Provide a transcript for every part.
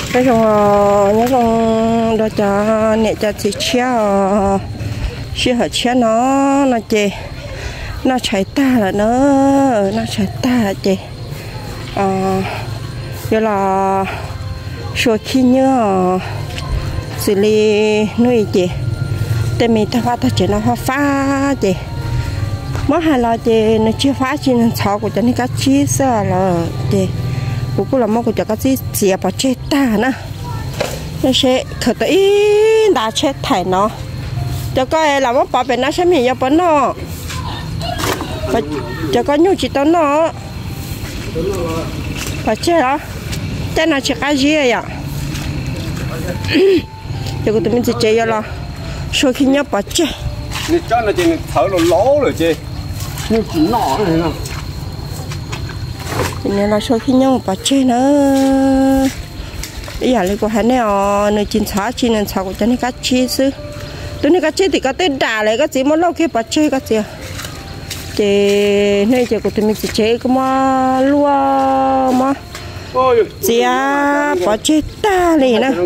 cái trong nhớ trong đó cho nhẹ cho chị chia hở chia nó chè nó chạy ta là nó chạy ta là chè giờ là số khi nhớ xử lý nuôi chè để mình ta phát triển nó phá chè mới hay là chè nó chưa phá chỉ nên cháu của cho nên các chi sao là chè cũng là mong của cho các chi chè bỏ chết ta nè nó sẽ khởi tới đã chết thải nó cho coi là mong bỏ bên nó sẽ mình cho bắn nó cho coi nhu chỉ tao nó bỏ chết đó chết nó chỉ cái gì vậy cho tụi mình chỉ chơi cho lo sau khi nhớ bỏ chết 你站那就头都老了这，你只拿了呢。 nên là sau khi nhớ bỏ chết nữa bây giờ lấy của hắn này nơi chín sáu chín nên sáu của cho nên cá chi sư tôi nên cá chi thì có tên đà lại có gì mà lâu khi bỏ chết có gì thì nơi giờ của tụi mình chỉ chơi có mà lúa mà gì à bỏ chết ta liền nè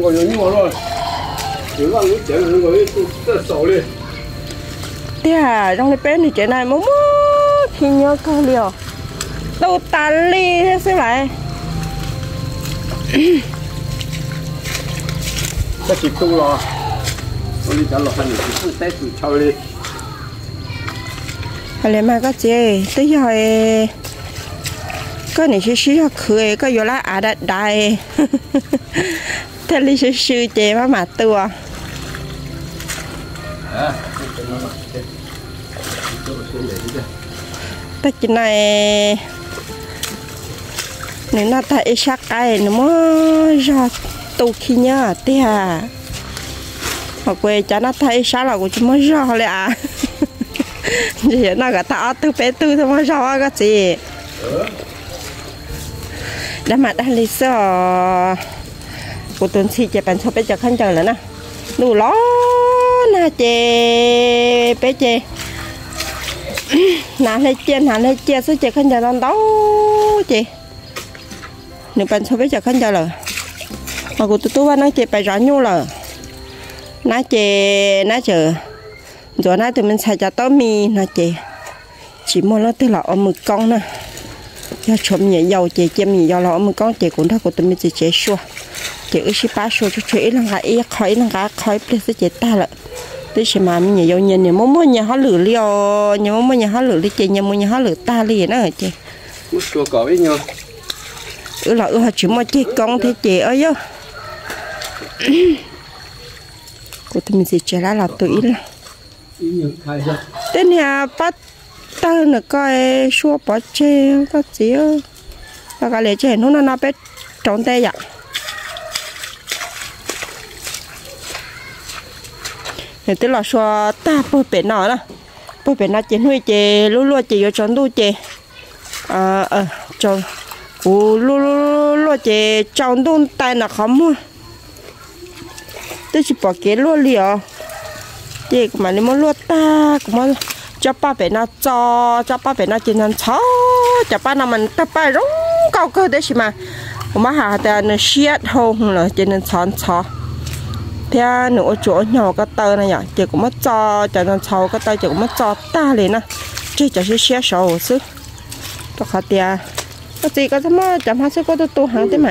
thế à trong cái bên này chuyện này muốn khi nhớ câu liều đâu tan ly thế xíu lại cái gì cũng lo tôi đi trả lời anh thì không té tụi cháu đi hay mà có gì tới giờ cái này sẽ cười cái vô lá à đại đại thế li sẽ chè mà tua tất nhiên này nếu nó thấy sắc cái nó mới ra tu khi nhớ thế à hoặc quê cho nó thấy sắc là của chúng mới ra lại à vậy nó cả tháo từ bé từ thôi mới ra cái gì đã mà đã lý do của tuần si chạy bàn số bé giờ khăn chờ nữa nè đủ ló na chè bé chè nà lấy chè số chè khăn chờ nó đấu chè nếu bàn số bé giờ khăn chờ rồi mà của tụi nó chè phải rõ nhu rồi nó chè nó chờ rồi nó tụi mình xài cho tao mì nó chè chỉ mua nó tới là ở mực con nè cho chấm nhẹ dầu chè chém nhẹ dầu là ở mực con chè cũng đó của tụi mình chỉ chè xua chè ước xí ba xua cho chè là cái khói là cái khói để sẽ chè ta lại tới xem mà mình nhẹ dầu nhẹ nếu mua nhà họ lử liò nếu mua nhà họ lử đi chè nhà mua nhà họ lử ta liền đó chè mua chua cỏ với nhau là họ chỉ mua chè con thế chè ở đó của tụi mình chỉ chè là tụi là tên nhà bắt tao nữa coi xua bỏ chê có gì á và cái lệ chè nó bé tròn tay vậy này tức là xua ta bơi bể nó nè bơi bể nó chè nuôi chè lúa chè vô tròn đu chè tròn lúa chè tròn đun tay là khó mua tôi chỉ bỏ cái lúa liều chè mà nếu muốn lúa ta cũng muốn cho ba bé nó cho ba bé nó trên thân chó cho ba nó mình tập ba rung cao cơ đấy mà hà ta nó xiết hông là trên thân chó thế nữa chỗ nhỏ cái tơ này nhở chỉ cũng mất cho thân chó cái tơ chỉ cũng mất cho ta liền nè chứ chỉ là xiết sầu xứ tôi khá tiền cái gì cái mà chấm hai có tôi hàng thế mà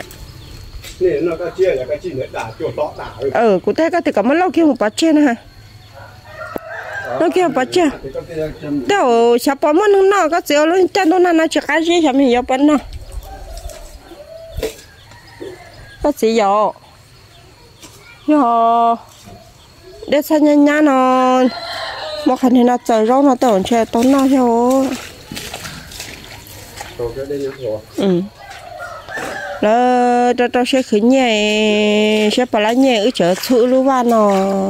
cụ thể cái thì có mấy lâu kia một bát trên ha nó kia bắt chưa đâu chả bỏ món nó có gì luôn chân nó chỉ cái gì chả mình yêu bắn nó có gì yêu để sao nhá nó một khăn thì nó chờ rau nó tưởng chơi tốn nó theo nó sẽ khử nhẹ sẽ bỏ lá nhẹ ở chợ thử luôn vào nó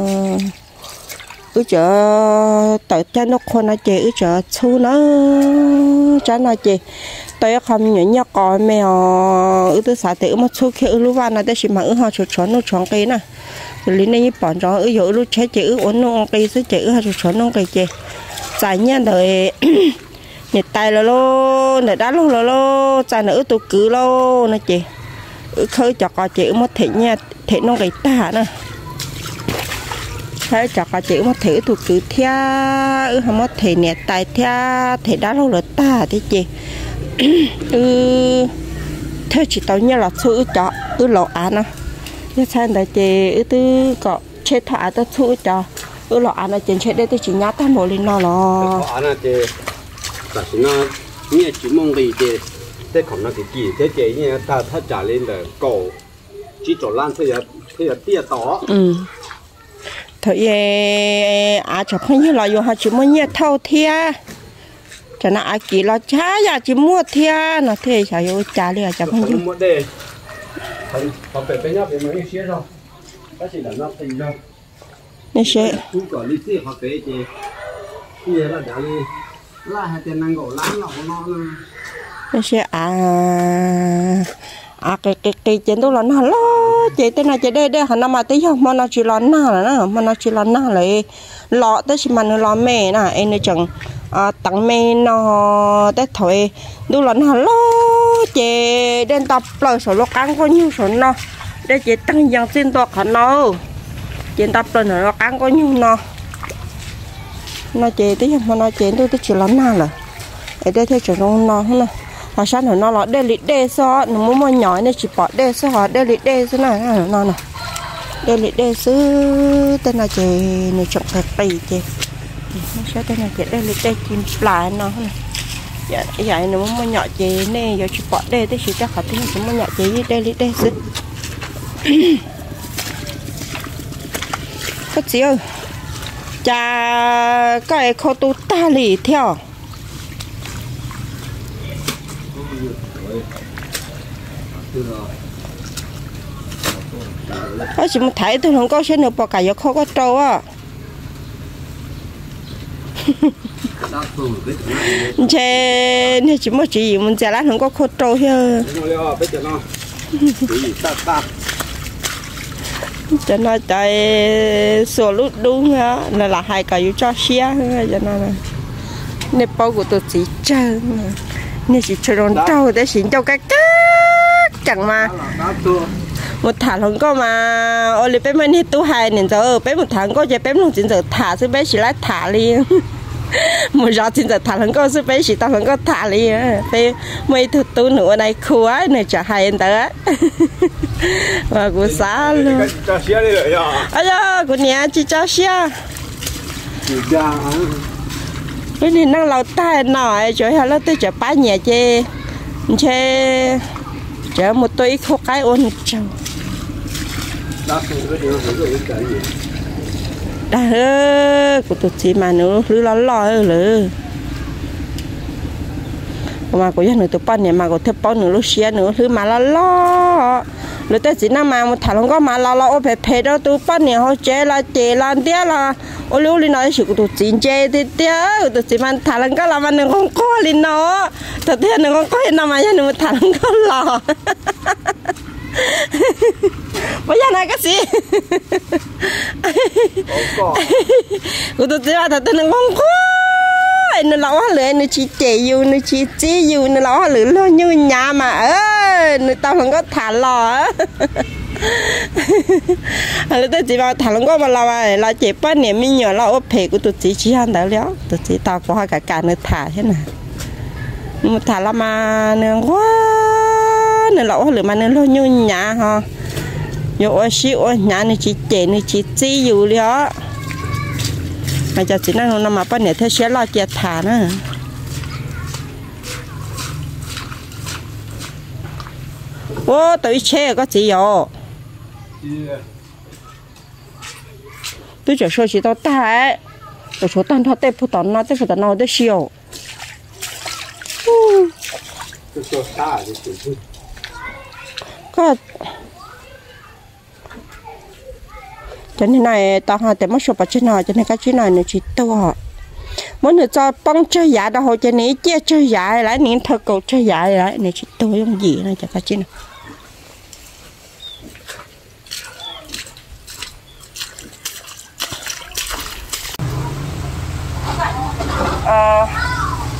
ở chợ tại cha nó con nó chè ở chợ thu nó cha nó chè tôi không nhớ nhớ con mèo ở từ xã thì mà thu khi ở lúc vào nó để chỉ mà ở họ chọn nó chọn cây nè lý này bọn cho ở chỗ lúc chế chè ở uốn nó cây sẽ chè ở họ chọn nó cây chè dài nha đời nhiệt tay là lô để đá lô là lô dài nữa tụ cứ lô nó chè khơi cho có chữ một thể nha thể nó cái ta nè khơi cho có chữ một thể thuộc cứ theo không một thể nè tại theo thể đã lâu rồi ta thế chị theo chỉ tao như là sự cho lộ án nè như sao tại chị tư có chế thoại tới sự cho lộ án là trên chế đây tôi chỉ nhát tham mộ lên nó lo án là chị là chỉ nó nghe chỉ mong gì chị thế còn nó cái gì thế chị như ta trả lên là cổ chỉ chỗ lan thế là tia tỏ thôi chả phải như là họ chỉ mua nhẹ thâu thia cho nó kỳ là chả ya chỉ mua thia nó thế chả yêu trả liền chả phải như mua đây họ phải bên nhau bên mấy xe rồi cái gì là nó thì đâu nên sẽ cũng có lý do họ phải chị bây giờ là đã đi là hai tiền năng gỗ láng nó nên sẽ cái chuyện đó là nó lo chị tên này chị đây họ nằm mà tí không mà nó chỉ lo na là nó mà nó chỉ lo na lại lo tới chỉ mà nó lo mẹ nè em nói chẳng tặng mẹ nó tới thôi đó là nó lo chị đến tập lời số lo cắn có nhiêu số nó để chị tăng dần tin toạc họ nó chị tập lời nó cắn có nhiêu nó chị tí không mà nó chị tôi chỉ lo na là ở đây theo chỗ nó nè họ sáng nó là đê lịt đê so nó muốn mua nhỏ nên chỉ bỏ đê so họ đê lịt đê số này nó nè đê lịt đê số tên là chị này chọn thật tì chị nó sẽ tên là chị đê lịt đê kim lại nó nè vậy nó muốn mua nhỏ chị nè giờ chỉ bỏ đê tới chỉ chắc họ tính chỉ mua nhỏ chị với đê lịt đê số có gì ơi cha cái kho tu ta lì theo chỉ một thấy tôi không có xe nữa bỏ cả giờ không có trâu á chê nên chỉ một chỉ mình trả lại không có khô trâu hết cho nó chạy sổ lút đúng á là hai cái cho xe cho nó nên bao của tôi chỉ chơi nên chỉ chơi đòn trâu để xin cho cái chẳng mà một tháng không có mà ôi bé mình hết tu hai nên giờ bé một tháng có chơi bé luôn chính giờ thả sư bé chỉ lại thả liền một giờ chính giờ thả không có sư bé chỉ tao không có thả liền bé mấy thứ tu nữa đây khóa này chả hay anh ta và của xã luôn ai da của nhà chị cho xe cái này năng lâu tay nổi chỗ hay là tôi chở bá nhà chơi chơi chở một túi khô cái ôn trâu đã hơ của tụi chị mà nữa lư lo lư mà của gia nữ tụi con này mà của thép bao nữa lúc xé nữa thứ mà lo rồi tới chỉ năm mà một thằng không có mà lo ô phê đó tụi con này họ chơi là tía là ô lưu lên nói sự của tụi chị chơi thì tía tụi chị mà thằng không có làm ăn không có lên nó thật thế nó không có hiện nào mà gia nữ một thằng không có lo bây giờ này cái gì của tụi chị mà thật thế nó không có nó lão lửa nó chỉ chạy yêu nó chỉ yêu nó lão lửa lo như nhà mà nó tao không có thả lò là tôi chỉ vào thả lông có mà là chỉ bắt niệm mình nhỏ là ốp phê của tụi chị chỉ ăn đấy léo tụi chị tao có cả nó thả thế này một thả là mà nó quá nó lão lửa mà nó lo như nhà ha rồi xíu nhà nó chỉ chạy nó chỉ yêu léo mà cho chị nó mà bắt nè thế sẽ lo chè thả nữa ô tôi chơi có gì vậy tôi chỉ số chỉ tao tay tôi số tan thoát tép phụ tao nó tép phụ tao nó để xíu có cho nên này tao hỏi để mất số bạc trên này cho nên cái chuyện này nó chỉ to muốn được cho bông chơi giả đâu hồi cho nên chia chơi giả lại nên thợ cầu chơi giả lại này chỉ to giống gì này cho cái chuyện này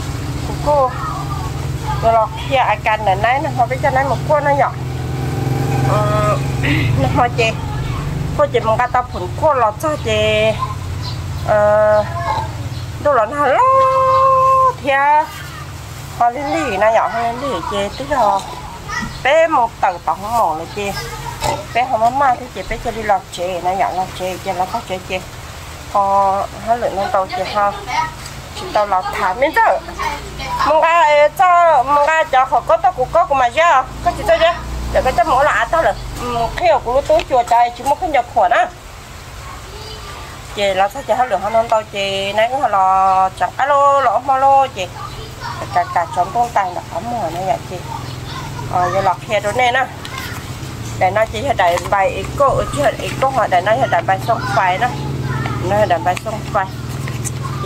cô rồi kia ai cần ở đây nó không biết cho nên một cô nó nhỏ nó hoa chị cô chị mong ta phun cô lọt cho chị đồ là nó lo theo hoa lili nó nhỏ hoa lili chị tức là bé một tầng tổng mỏ là chị bé không mang thì chị bé cho đi lọt chị nó nhỏ lọt chị là có chị họ hai lượng nó tàu chị ha chị tàu lọt thả miếng chứ mong ga cho họ có tao cũng có của mà chứ có chị cho chứ để cái cho mỗi lạ tao là khi ở của tôi chùa trời chỉ một cái nhập khuẩn á chị là sao chị hai lượng hai tàu chị nãy cũng là chẳng alo lỗ malo chị cả chọn con tay là ấm mỏi này vậy chị giờ lọt hè rồi nè nè để nó chỉ là đại bài cô chứ cô họ để nó là đại bài sông phai đó nó là đại bài sông phai chị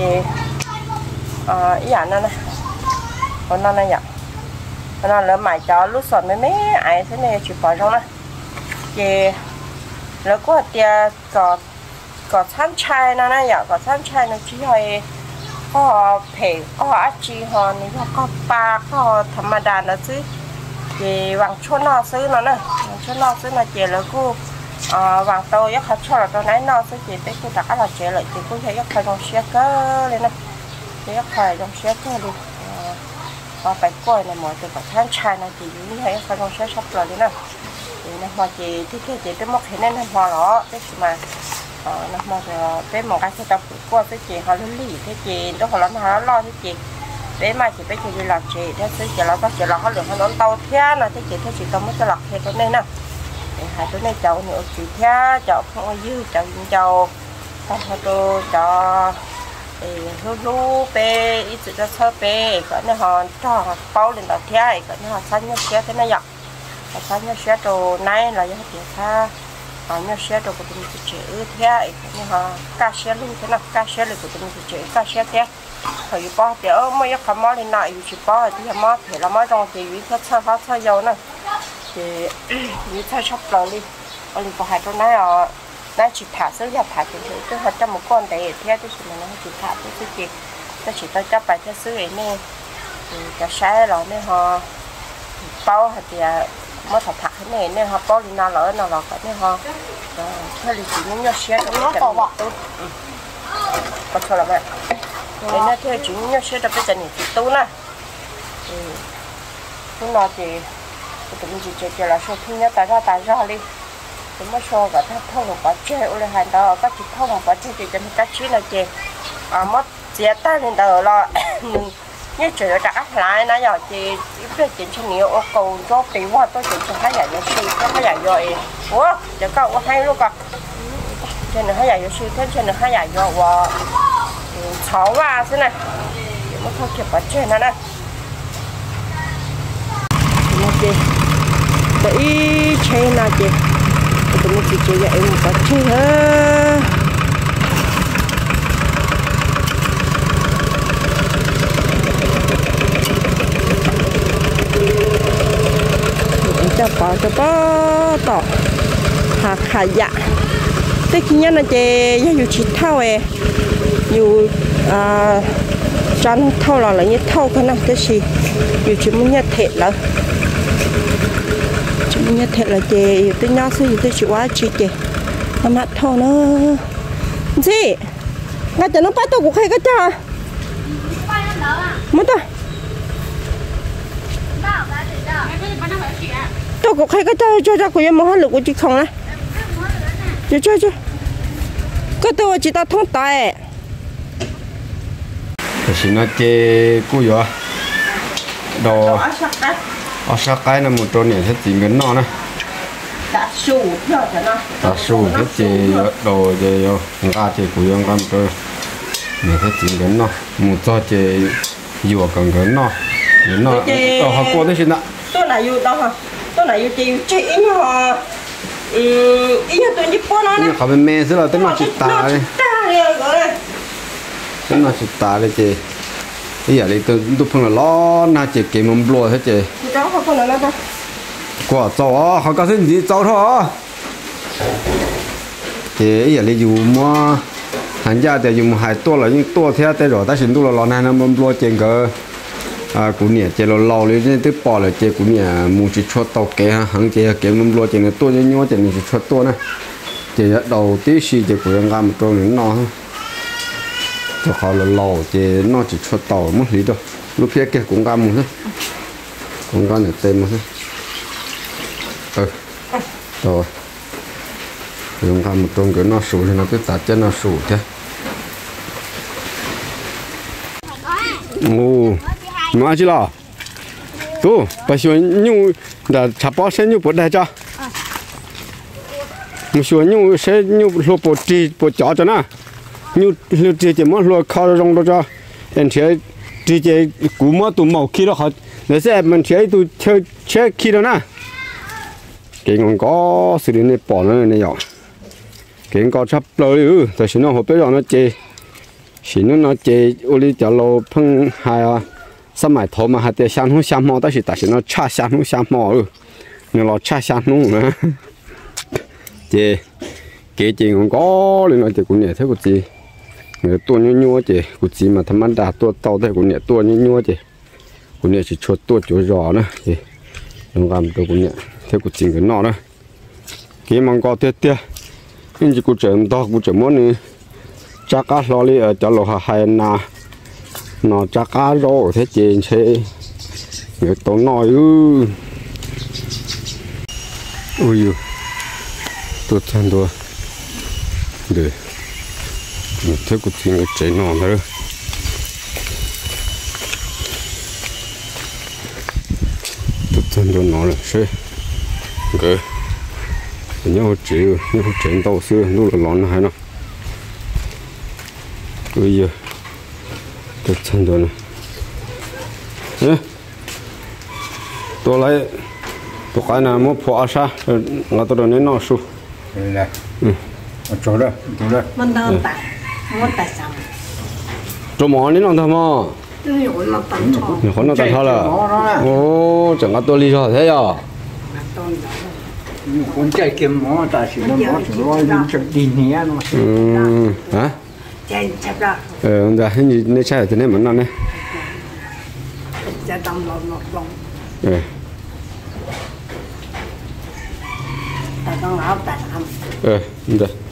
ý ảnh nó nè còn nó này vậy nó là mày cho lúc sòn mấy ai thế này chỉ bỏ trong đó chịแล้วก็เตียก็ชั้นชายนะนะอยากก็ชั้นชายนะที่ให้ก็เผยก็อาชีฮอนี่ก็ปลาก็ธรรมดานะซื้อchị vàng chôn nóซื้อnó nè chôn nóซื้อnó chịแล้วก็vàng tàuยักษ์ชอบตัวไหนnóซื้อchị tới cô đặt là chị lại chị cũng thấyยักษ์phải dùng xe cơ lên nè chịยักษ์phải dùng xe cơ đi và phải coi này mọi từ cả tháng trai này chị như thấy phải dùng xe sắp rồi đi nè chị nó hoa chị thích chị tới mốc thế nên nó hoa đó thế mà nó hoa rồi tới một cái xe tàu qua tới chị họ lớn lì thế chị đó họ nó lo thế chị để mà chị bây giờ đi làm chị thế chị là có chị là họ lượng họ đón tàu thế là thế chị thấy chị tao mới cho lọc thế nên nè hai tối nay cháu nữa chị thế cháu không có dư cháu xong rồi tôi cho lu pe ít cho sơ pe cái này họ cho họ bao lên đầu thế cái này họ xanh nhau xe thế này vậy họ xanh nhau xe đồ này là những chuyện khác họ nhau xe đồ của tụi mình chị thế cái này họ cá xe luôn thế nào cá xeเลยcủa tụi mình chị cá xe thế thời bao thì ở mấy cái món này nãy chỉ bao thì món thì là món trong thì vì sao sao dầu nè thì vì sao shop rồi đi ở liền có hai con này nãy chỉ thả sữa và thả thì tôi họ cho một con để theo tôi chỉ nó chỉ thả tôi chỉ tôi chấp bài theo sữa này thì cái sai rồi nên họ bao thì mới thả cái này nên họ bao đi nào lỡ cái này họ theo lịch chỉ những xe nó có bọ có sao là vậy để nó theo chúng nhau sẽ tập bây giờ này thì tốt nè chúng nó thì tụi mình chỉ là số thu nhá tại ra đi chúng nó so cả thắt thông một quả chơi ở đây hành đó các chị thông một quả chơi thì cho các chị là chị mất chia tay lên đầu là như chuyện đã áp lại nãy giờ chị biết chuyện cho nhiều ô cầu cho tí hoa tôi chuyện cho hai giải sư cho hai giải rồi ủa giờ cậu hay luôn cả trên này hai giải sư thêm trên này hai giải rồi và sáu ba thế này để mà thôi kịp ở trên nó đây nó chị để chơi nào chị tụi mình chỉ chơi vậy một cái chơi hết cho có tỏ hạ dạ thế khi nhá là chị dù chỉ thao ấy dù cho nó thâu là như thâu cái nào thế gì dù chỉ muốn nhặt thịt là chỉ muốn nhặt thịt là chị tôi nhớ xưa tôi chỉ quá chị nó mặt thâu nó gì ngay từ nó bắt tôi cũng hay cái cha mất rồi tôi cũng hay cái cho ra của em mà hết lực của chị không này cho cái tôi chỉ ta thông tài thì nó chơi cú gió đồ ở sát cái là một chỗ này hết chỉ ngấn nó nè đã sủ hết chỉ đồ chơi yo ra chơi cú gió con tôi này hết chỉ ngấn nó một chỗ chơi giò cần ngấn nó họ qua đấy xin ạ tôi là yêu đâu hả tôi là yêu chị mà ý là tôi nhịp qua nó nè họ bên mẹ sẽ là tính là chụp tà đấy tính là chụp tà đấy chị bây giờ thì tôi phân là lo na chị kiếm một lúa hết chị cháu không phân là đâu quả cháu họ có cái gì cháu thôi chị bây giờ thì dùng mua hàng gia thì dùng hai tua là những tua theo tay rồi ta xin tua là lo này nó một lúa tiền cơ cú nhẹ chơi lâu lên nên tới bỏ là chơi cú nhẹ mua chỉ cho tàu kế hàng chơi kế nông lúa chơi nó tua nhau chơi nó chỉ cho tua này chơi đầu tí xí chơi cú yang gam trâu nó no cho họ là lâu chơi nó chỉ cho tàu mất lý đâu lúc kia kia cũng gam một thôi cũng gam được tên một thôi rồi yang gam một trâu cái nó sụt thì nó cứ tạt chân nó sụt thế ô mà chứ là tu bà xíu nhung đã chả bao sẽ nhung bột đại cha một xíu nhung sẽ nhung lúa bột trì bột chó cho na nhung lúa trì chỉ muốn lúa khao rong đó cho anh thấy trì chỉ cú mà tụ màu kia đó họ nếu sẽ mình thấy tụ chơi kia đó na cái ngon có xử lý này bỏ nó này nhỏ cái ngon có chấp lời tại sao nó hộp bây giờ nó chơi chỉ nó chơi ô li chả lâu phăng hai sắm mãi thầu mà hai tiền sáng hôm sáng mò,但是nó cha sáng hôm sáng mò rồi, nó lo cha sáng nung nữa, chơi cái chơi còn có lên nói chơi cũng nhẹ thế cũng gì, người tua nhua chơi cũng gì mà thằng anh đã tua tàu thế cũng nhẹ tua nhua chơi, cũng nhẹ chỉ chốt tua chỗ giò nữa, chơi, nó làm tôi cũng nhẹ thế cũng gì cái nọ nữa, cái mong có tiếc tiếc, nhưng chỉ cũng chơi to cũng chơi món này chắc cá lo li ở chỗ lò hay na nó chắc cá rô thế trên xe người tôi nói ui tôi chân tôi để thế cũng chỉ người chơi nó nữa tôi chân tôi nói là xe cái nhau chơi tàu xưa lúc là lón hay nó bây giờ được chân rồi này tôi lấy tôi cái nào mua phở sa là tôi nên nó su này chỗ đó mình đang tại mua tại sao chỗ mỏ nên nó thầm mà nó tận thôi là ô chẳng có tôi đi rồi thế à con trai kiếm mỏ tại sao nó mỏ rồi đi chợ đi nhé nó hả chạy chập ra dạ hình như nơi chạy thì nên mình ăn đấy chạy tầm lộn tại con lão tại làm dạ